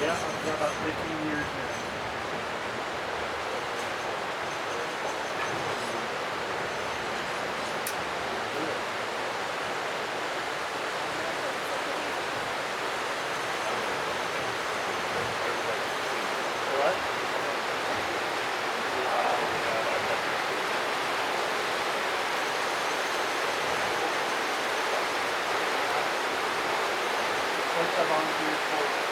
Yeah, I've got about 15 years now. What? What's the volunteer for?